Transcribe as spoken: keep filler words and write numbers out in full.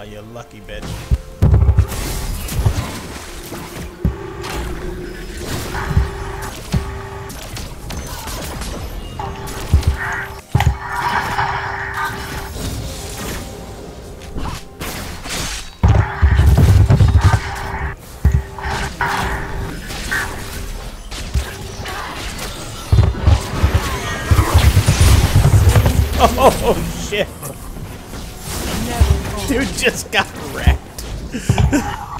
you lucky bitch. Oh shit! Dude just got wrecked.